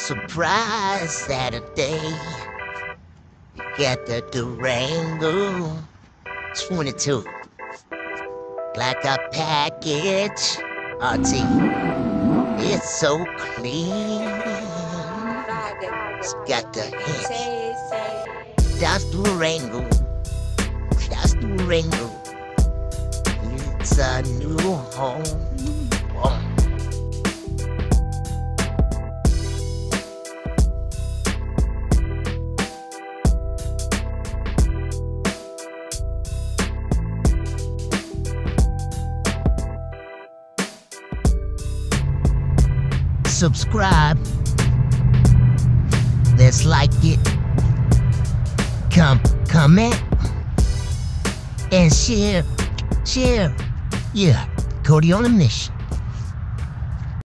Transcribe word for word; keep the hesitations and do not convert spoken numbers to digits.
surprise Saturday. Got the Durango twenty-two. Blacktop package. R T. It's so clean. It's got the Hemi. Dodge Durango. Dodge Durango. It's a new home. Oh. Subscribe. Let's like it. Come, comment. And share. Share. Yeah. Codyonamission.